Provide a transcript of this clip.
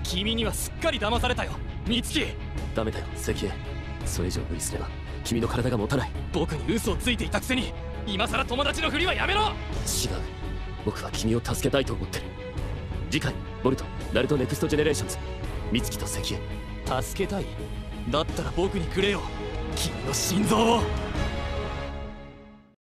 君にはすっかり騙されたよ美月。 ダメだよ関江。それ以上無理すれば君の体が持たない。 僕に嘘をついていたくせに今さら友達のふりはやめろ。 違う、僕は君を助けたいと思ってる。次回ボルトナルトネクストジェネレーションズ、美月と関江。 助けたい？だったら僕にくれよ君の心臓を。